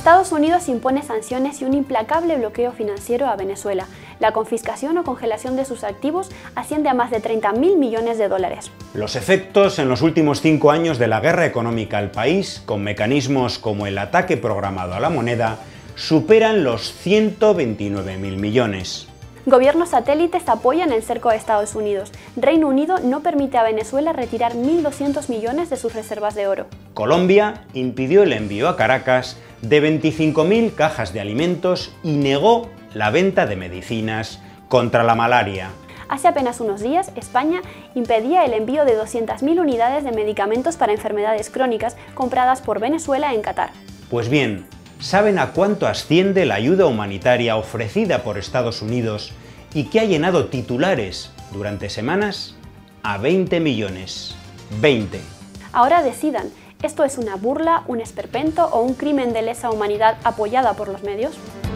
Estados Unidos impone sanciones y un implacable bloqueo financiero a Venezuela. La confiscación o congelación de sus activos asciende a más de 30.000 millones de dólares. Los efectos en los últimos 5 años de la guerra económica al país, con mecanismos como el ataque programado a la moneda, superan los 129.000 millones. Gobiernos satélites apoyan el cerco a Estados Unidos. Reino Unido no permite a Venezuela retirar 1.200 millones de sus reservas de oro. Colombia impidió el envío a Caracas de 25.000 cajas de alimentos y negó la venta de medicinas contra la malaria. Hace apenas unos días, España impedía el envío de 200.000 unidades de medicamentos para enfermedades crónicas compradas por Venezuela en Qatar. Pues bien, ¿saben a cuánto asciende la ayuda humanitaria ofrecida por Estados Unidos y que ha llenado titulares durante semanas? A 20 millones. 20. Ahora decidan, ¿esto es una burla, un esperpento o un crimen de lesa humanidad apoyada por los medios?